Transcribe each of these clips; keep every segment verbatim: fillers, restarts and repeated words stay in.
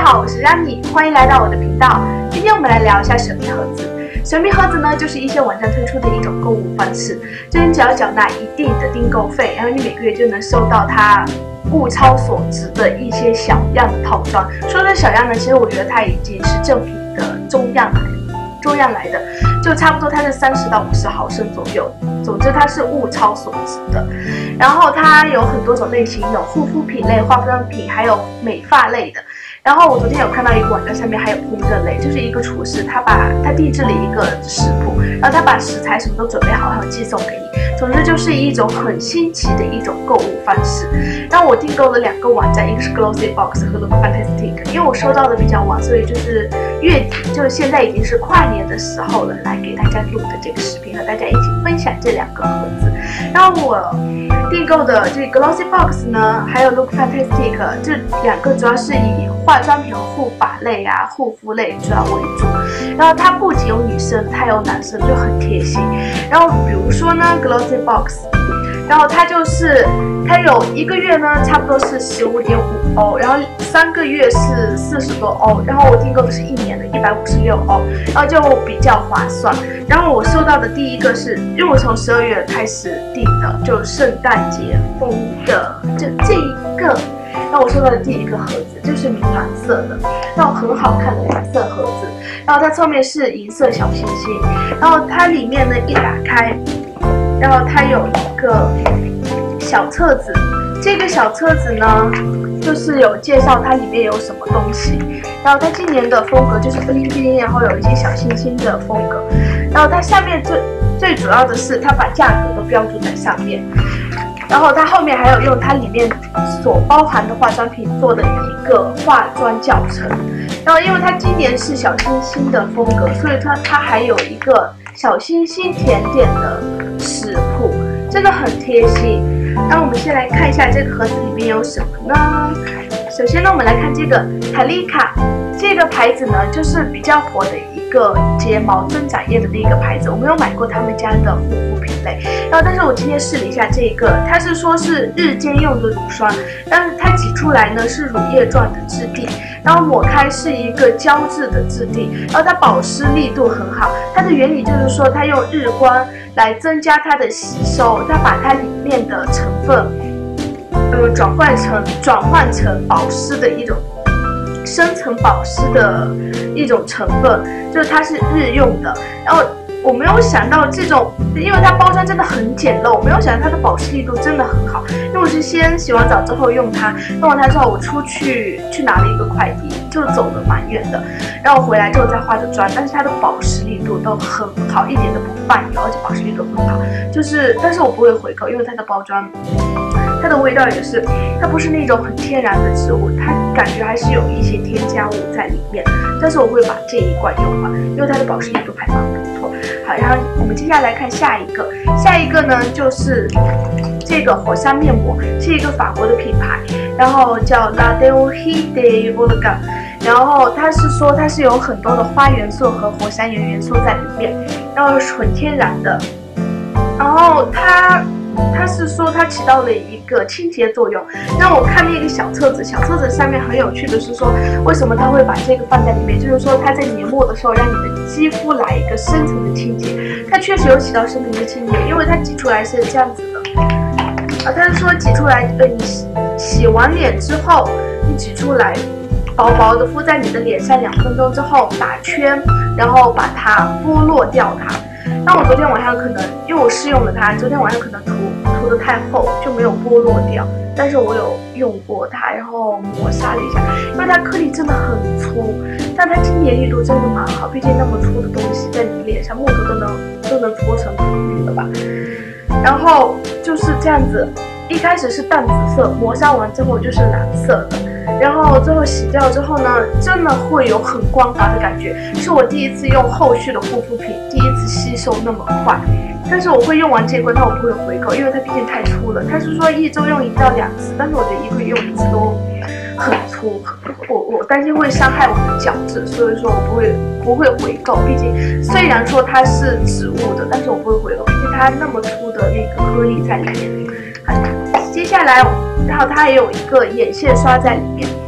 好，我是 Rani， 欢迎来到我的频道。今天我们来聊一下神秘盒子。神秘盒子呢，就是一些网站推出的一种购物方式，就是你只要缴纳一定的订购费，然后你每个月就能收到它物超所值的一些小样的套装。说的小样呢，其实我觉得它已经是正品的中样来中样来的，就差不多它是三十到五十毫升左右。总之它是物超所值的。然后它有很多种类型，有护肤品类、化妆品，还有美发类的。然后我昨天有看到一个网站上面还有烹饪类，就是一个厨师他把他定制了一个食谱，然后他把食材什么都准备好，然后寄送给你。总之就是一种很新奇的一种购物方式。然后我订购了两个网站，一个是 Glossybox 和 Look Fantastic， 因为我收到的比较晚，所以就是月底，就是现在已经是跨年的时候了，来给大家录的这个视频，和大家一起分享这两个盒子。然后我订购的这个 Glossybox 呢，还有 Look Fantastic 这两个主要是以化妆品和护发类啊、护肤类主要为主。然后它不仅有女生，它有男生，就很贴心。然后比如说呢 ，Glossybox， 然后它就是它有一个月呢，差不多是十五点五欧，然后三个月是四十多欧，然后我订购的是一年的一百五十六欧，然后就比较划算。然后我收到的第一个是，因为我从十二月开始订的，就圣诞节风的这这一个。然后我收到的第一个盒子就是米蓝色的，然后很好看的蓝色盒子，然后它侧面是银色小星星，然后它里面呢一打开，然后它有一个小册子，这个小册子呢就是有介绍它里面有什么东西，然后它今年的风格就是冰冰，然后有一些小星星的风格，然后它下面最最主要的是它把价格都标注在上面。然后它后面还有用它里面所包含的化妆品做的一个化妆教程，然后因为它今年是小星星的风格，所以它它还有一个小星星甜点的食谱，真的很贴心。那我们先来看一下这个盒子里面有什么呢？首先呢，我们来看这个塔丽卡，这个牌子呢就是比较火的一个睫毛增长液的那个牌子，我没有买过他们家的护肤品类。然后，但是我今天试了一下这个，它是说是日间用的乳霜，但是它挤出来呢是乳液状的质地，然后抹开是一个胶质的质地，然后它保湿力度很好。它的原理就是说，它用日光来增加它的吸收，它把它里面的成分，呃，转换成转换成保湿的一种。深层保湿的一种成分，就是它是日用的。然后我没有想到这种，因为它包装真的很简陋，我没有想到它的保湿力度真的很好。因为我是先洗完澡之后用它，用完它之后我出去去拿了一个快递，就走了蛮远的，然后回来之后再化的妆，但是它的保湿力度都很好，一点都不泛油，而且保湿力度很好。就是，但是我不会回购，因为它的包装。它的味道也是，它不是那种很天然的植物，它感觉还是有一些添加物在里面。但是我会把这一罐用完，因为它的保湿力度还蛮不错。好，然后我们接下来看下一个，下一个呢就是这个火山面膜，是一个法国的品牌，然后叫 La Deuxi de Volga， 然后它是说它是有很多的花元素和火山岩元素在里面，然后是纯天然的，然后它。它是说它起到了一个清洁作用。那我看那个小册子，小册子上面很有趣的是说，为什么它会把这个放在里面？就是说它在年末的时候让你的肌肤来一个深层的清洁。它确实有起到深层的清洁，因为它挤出来是这样子的。啊，它是说挤出来，呃，你洗洗完脸之后，你挤出来，薄薄的敷在你的脸上两分钟之后打圈，然后把它剥落掉它。那我昨天晚上可能，因为我试用了它，昨天晚上可能涂涂得太厚，就没有剥落掉。但是我有用过它，然后磨砂了一下，因为它颗粒真的很粗，但它清洁力度真的蛮好。毕竟那么粗的东西在你脸上，木头都能都能搓成土绿了吧。然后就是这样子，一开始是淡紫色，磨砂完之后就是蓝色的。然后最后洗掉之后呢，真的会有很光滑的感觉，是我第一次用后续的护肤品，第一次吸收那么快。但是我会用完这罐，但我不会回购，因为它毕竟太粗了。它是说一周用一到两次，但是我觉得一个月用一次都很粗，我我担心会伤害我的角质，所以说我不会不会回购。毕竟虽然说它是植物的，但是我不会回购，毕竟它那么粗的那个颗粒在里面。好，接下来，然后它还有一个眼线刷在里面。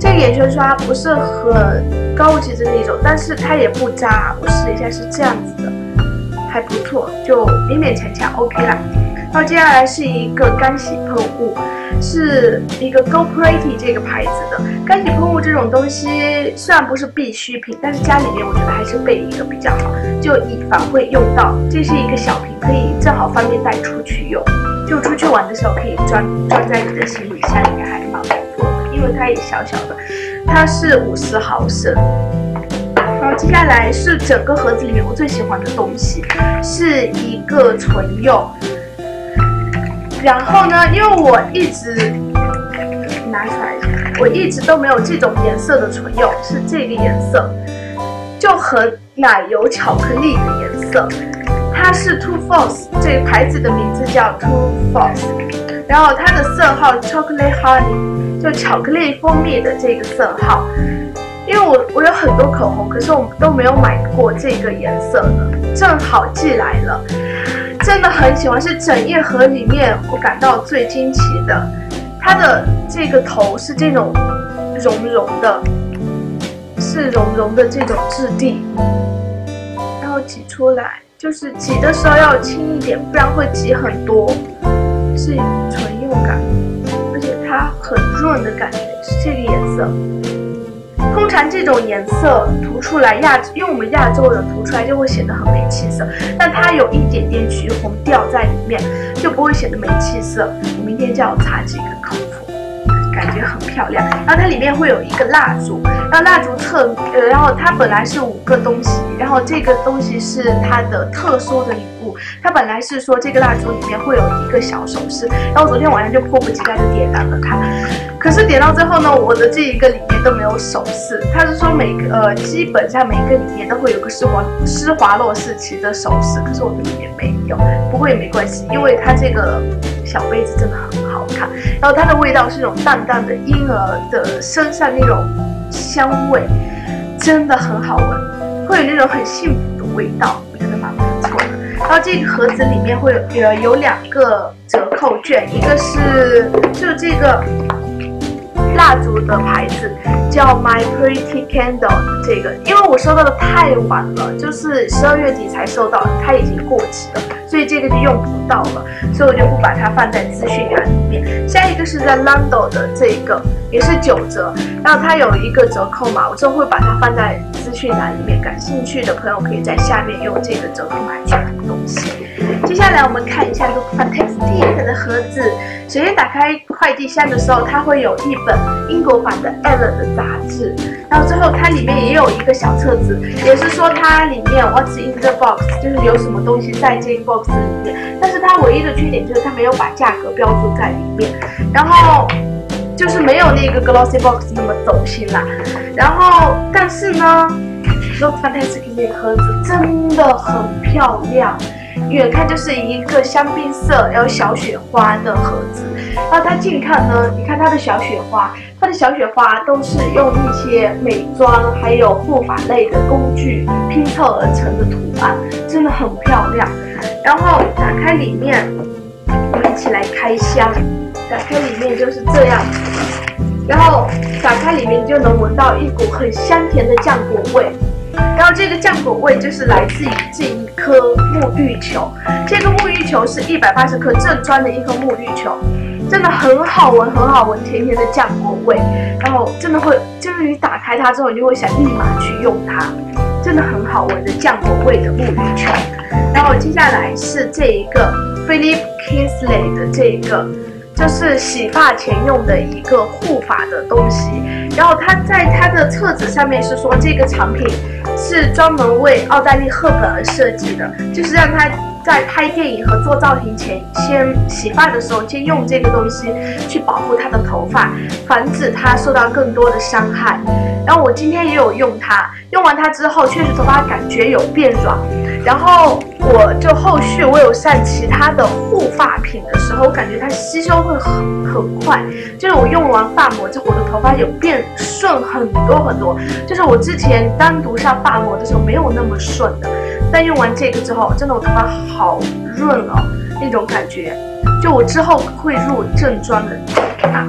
这个眼圈刷不是很高级的那种，但是它也不渣。我试了一下是这样子的，还不错，就勉勉强强 OK 啦。然后接下来是一个干洗喷雾，是一个 Go Pretty 这个牌子的干洗喷雾。这种东西虽然不是必需品，但是家里面我觉得还是备一个比较好，就以防会用到。这是一个小瓶，可以正好方便带出去用，就出去玩的时候可以装装在你的行李箱里面，还蛮不错的，因为它也小小的，它是五十毫升。然后接下来是整个盒子里面我最喜欢的东西，是一个唇釉。然后呢，因为我一直拿出来一下，我一直都没有这种颜色的唇釉，是这个颜色，就很奶油巧克力的颜色。它是 Too Faced， 这个牌子的名字叫 Too Faced， 然后它的色号 Chocolate Honey， 就巧克力蜂蜜的这个色号。因为我我有很多口红，可是我都没有买过这个颜色的，正好寄来了。真的很喜欢，是整一盒里面我感到最惊奇的。它的这个头是这种绒绒的，是绒绒的这种质地，然后挤出来，就是挤的时候要轻一点，不然会挤很多。是唇釉感，而且它很润的感觉，是这个颜色。通常这种颜色涂出来亚，因为我们亚洲人涂出来就会显得很没气色，但它有一点点橘红调在里面，就不会显得没气色。我明天就要擦这个口服，感觉很漂亮。然后它里面会有一个蜡烛，然后蜡烛特呃，然后它本来是五个东西，然后这个东西是它的特殊的礼物。它本来是说这个蜡烛里面会有一个小首饰，然后昨天晚上就迫不及待就点燃了它。可是点到最后呢，我的这一个里面都没有首饰。他是说每个呃，基本上每个里面都会有个施华施华洛世奇的首饰，可是我的里面没有。不过也没关系，因为它这个小杯子真的很好看，然后它的味道是那种淡淡的婴儿的身上那种香味，真的很好闻，会有那种很幸福的味道，我觉得蛮不错的。然后这个盒子里面会有呃有两个折扣券，一个是就是这个蜡烛的牌子叫 My Pretty Candle， 这个因为我收到的太晚了，就是十二月底才收到，它已经过期了，所以这个就用不到了，所以我就不把它放在资讯栏里面。下一个是在 Lando 的这个也是九折，然后它有一个折扣码，我之后会把它放在资讯栏里面，感兴趣的朋友可以在下面用这个折扣买这个东西。接下来我们看一下 Look Fantastic 的盒子。首先打开快递箱的时候，它会有一本英国版的 Elle 的杂志，然后最后它里面也有一个小册子，也是说它里面 What's in the box， 就是有什么东西在这个 box 里面。但是它唯一的缺点就是它没有把价格标注在里面，然后就是没有那个 Glossy Box 那么走心啦。然后但是呢 ，Look Fantastic 那个盒子真的很漂亮。远看就是一个香槟色，然后小雪花的盒子。然后它近看呢，你看它的小雪花，它的小雪花都是用一些美妆还有护发类的工具拼凑而成的图案，真的很漂亮。然后打开里面，我们一起来开箱。打开里面就是这样子的，然后打开里面就能闻到一股很香甜的浆果味。然后这个浆果味就是来自于这一颗沐浴球，这个沐浴球是一百八十克正装的一颗沐浴球，真的很好闻，很好闻，甜甜的浆果味。然后真的会，就是你打开它之后，你就会想立马去用它，真的很好闻的浆果味的沐浴球。然后接下来是这一个 Philip Kingsley 的这个，就是洗发前用的一个护发的东西。然后它在它的册子上面是说，这个产品是专门为奥黛丽·赫本而设计的，就是让它在拍电影和做造型前，先洗发的时候先用这个东西去保护她的头发，防止它受到更多的伤害。然后我今天也有用它，用完它之后，确实头发感觉有变软。然后我就后续我有上其他的护发品的时候，我感觉它吸收会很很快，就是我用完发膜之后，我的头发有变顺很多很多，就是我之前单独上发膜的时候没有那么顺的，但用完这个之后，真的我头发好润哦，那种感觉，就我之后会入正装的啊。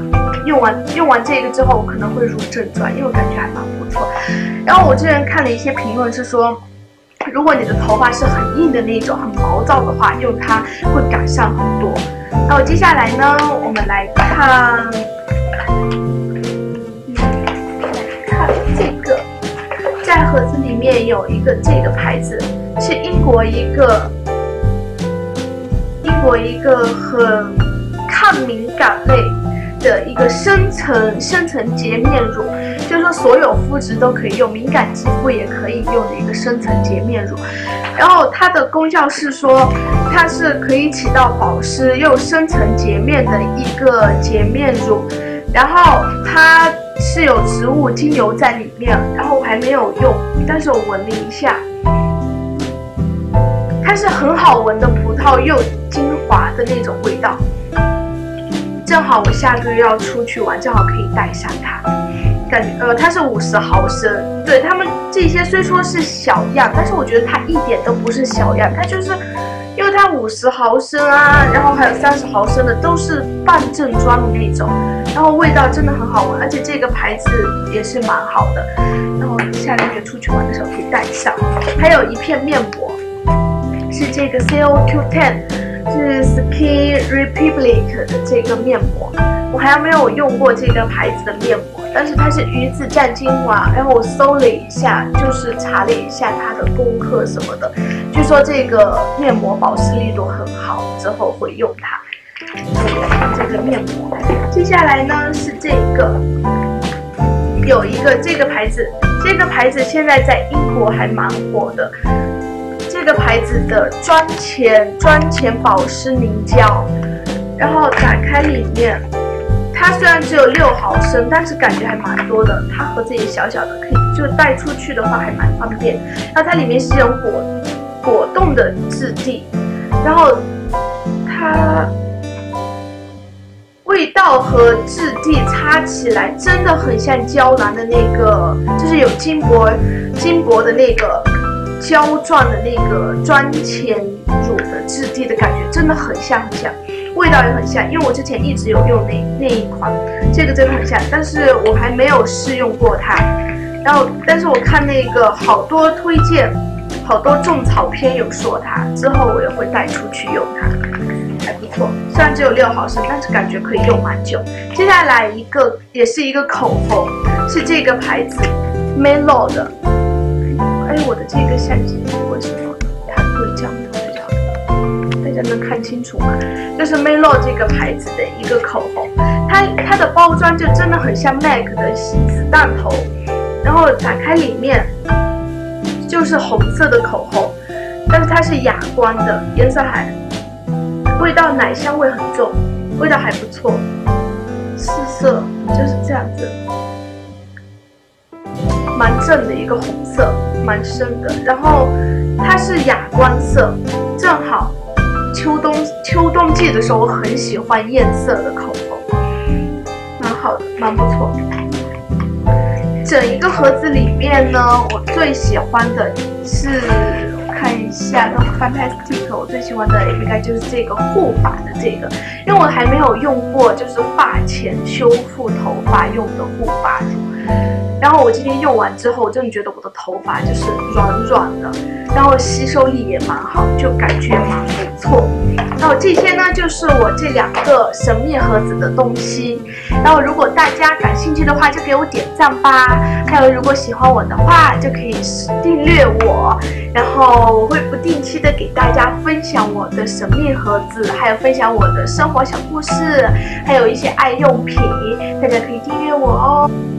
用完用完这个之后，我可能会如正转，因为我感觉还蛮不错。然后我之前看了一些评论是说，如果你的头发是很硬的那种，很毛躁的话，用它会改善很多。然后接下来呢，我们来看，来看这个，在盒子里面有一个这个牌子，是英国一个英国一个很抗敏感类的一个深层深层洁面乳，就是说所有肤质都可以用，敏感肌肤也可以用的一个深层洁面乳。然后它的功效是说，它是可以起到保湿又深层洁面的一个洁面乳。然后它是有植物精油在里面，然后我还没有用，但是我闻了一下，它是很好闻的葡萄柚精华的那种味道。正好我下个月要出去玩，正好可以带上它。感觉呃，它是五十毫升，对他们这些虽说是小样，但是我觉得它一点都不是小样，它就是因为它五十毫升啊，然后还有三十毫升的，都是半正装的那种，然后味道真的很好闻，而且这个牌子也是蛮好的，然后下个月出去玩的时候可以带上。还有一片面膜，是这个 C O Q 十。是 Skin Republic 的这个面膜，我还没有用过这个牌子的面膜，但是它是鱼子酱精华，然后我搜了一下，就是查了一下它的功课什么的，据说这个面膜保湿力度很好，之后会用它。所以来看这个面膜，接下来呢是这个，有一个这个牌子，这个牌子现在在英国还蛮火的。这个牌子的妆前妆前保湿凝胶，然后打开里面，它虽然只有六毫升，但是感觉还蛮多的。它盒子也小小的，可以就带出去的话还蛮方便。然后它里面是有果果冻的质地，然后它味道和质地擦起来真的很像娇兰的那个，就是有金箔金箔的那个。胶状的那个妆前乳的质地的感觉真的很像很像，味道也很像，因为我之前一直有用那那一款，这个真的很像，但是我还没有试用过它。然后，但是我看那个好多推荐，好多种草篇有说它，之后我也会带出去用它，还不错。虽然只有六毫升，但是感觉可以用蛮久。接下来一个也是一个口红，是这个牌子 Melo 的。哎，我的这个相机为什么它对焦没有对焦？大家能看清楚吗？就是 Melo 这个牌子的一个口红，它它的包装就真的很像 M A C 的子弹头，然后打开里面就是红色的口红，但是它是哑光的，颜色还味道奶香味很重，味道还不错，试色就是这样子。蛮正的一个红色，蛮深的，然后它是哑光色，正好秋冬秋冬季的时候我很喜欢艳色的口红，蛮好的，蛮不错。整一个盒子里面呢，我最喜欢的是，我看一下那 Fantastic， 我最喜欢的应该就是这个护发的这个，因为我还没有用过，就是发前修复头发用的护发乳。然后我今天用完之后，我真的觉得我的头发就是软软的，然后吸收力也蛮好，就感觉蛮不错。然后这些呢，就是我这两个神秘盒子的东西。然后如果大家感兴趣的话，就给我点赞吧。还有如果喜欢我的话，就可以订阅我。然后我会不定期的给大家分享我的神秘盒子，还有分享我的生活小故事，还有一些爱用品，大家可以订阅我哦。